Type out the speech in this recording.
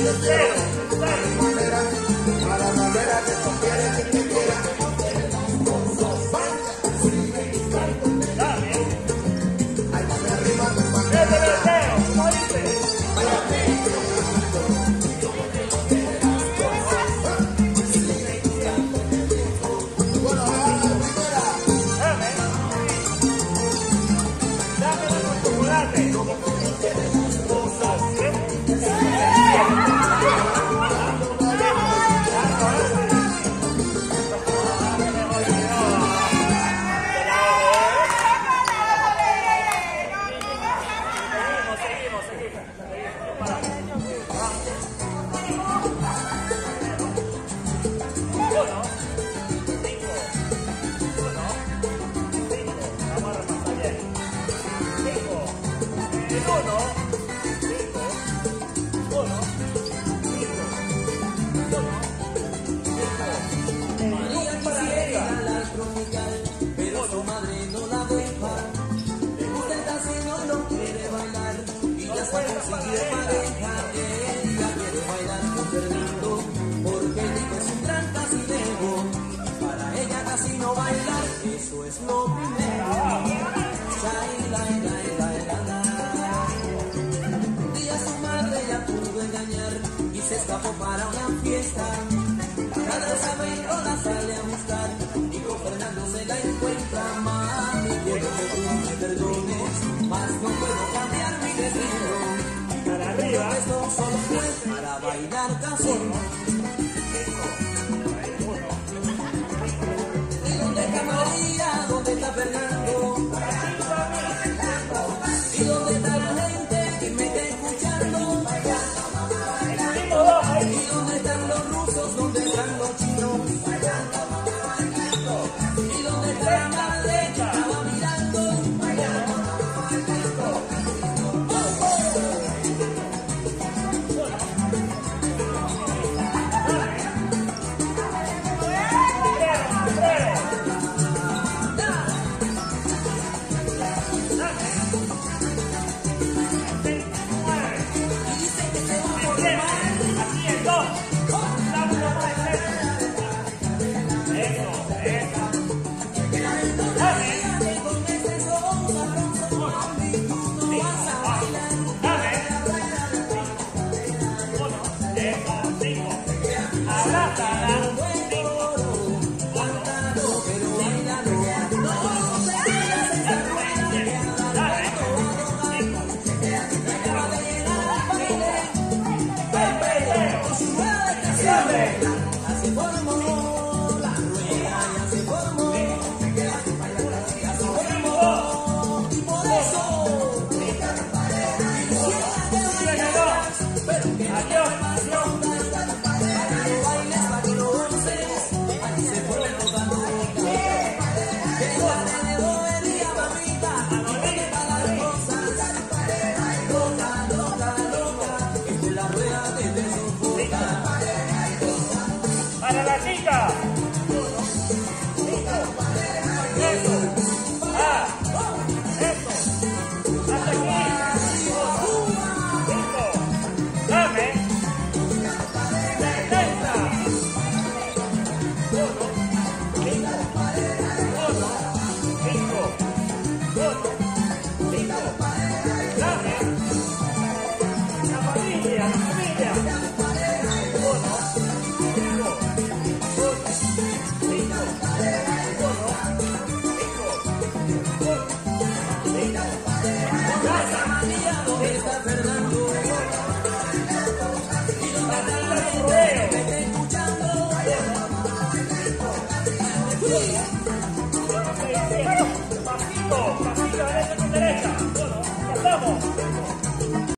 cero, a la manera que tú quieres que te quiera. Dame. Ay, dame arriba, dame Desde el arriba. deseo, ¿cómo dice? Bueno, Dame. Dame unos chocolates. María quisiera la tropical, pero su madre no la deja. Le gusta el casino y no quiere bailar, y ya está consiguió pareja. Ella quiere bailar con Fernando, porque el tipo es un gran casinero. Para ella casino bailar, eso es lo primero. Un día su madre la pudo engañar y se escapó para una fiesta. Cada sábado la sale a buscar y con Fernando se la encuentra. Mami, quiero que tú me perdones, mas no puedo cambiar mi destino. Para arriba. Esto solo fue para bailar casino. ¿Y dónde está María? ¿Dónde está Fernando? ¿Y dónde está la gente que me está escuchando? ¿Y dónde están los rusos? ¿Dónde están los chinos? ¿Y dónde está la madre que estaba mirando? Y dice que se va a formar. Así es, dos. Dame uno por el centro. Eso. Dame. Que con ese son sabroso, mami, tú no vas a bailar. Dame. Uno, eso, cinco. Abrázala. Cántalo, pero bailalo. No te hagas esa rueda. Dame. Acaba de llegar al baile. Pepe, con su rueda de canciones. Ya se formó la rueda, ya se formó. Ya se formó. Y por eso, quisiera que bailaras, pero que no Adiós. más rondas. Para que bailes, para que lo goces. Aquí se pone toda loca. Que la nene bobería, mamita. Y que para las cosas. Loca, loca, loca. Esta es la rueda que te sofoca. Para la chica. Eso. Ah. Eso. Hasta aquí. Listo. Dame. 70. Uno. Cinco. Uno. Cinco. Uno. Cinco. Dame. La familia. La familia. Uno. Cinco. Uno. Cinco. Uno. Cinco. Uno. Cinco. Casa María, ¿dónde está Fernando? Y dónde está la gente que me está escuchando.